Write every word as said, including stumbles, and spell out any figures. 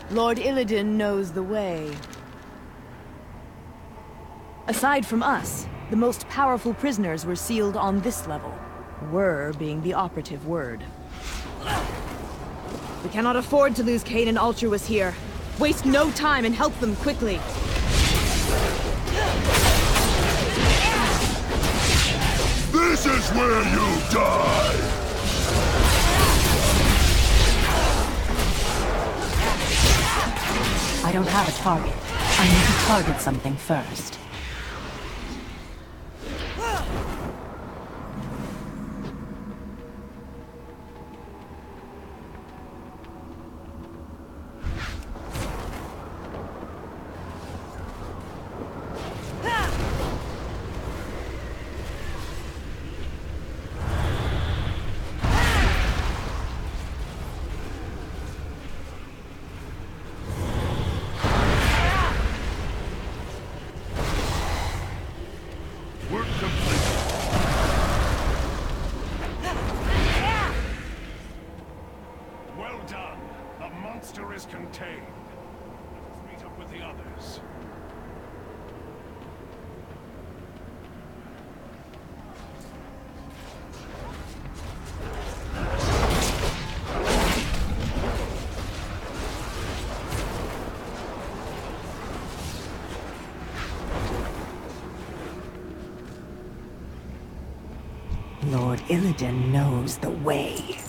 Lord Illidan knows the way. Aside from us, the most powerful prisoners were sealed on this level. Were being the operative word. We cannot afford to lose Cain and Altruis here. Waste no time and help them quickly. This is where you die! I don't have a target. I need to target something first. Lord Illidan knows the way.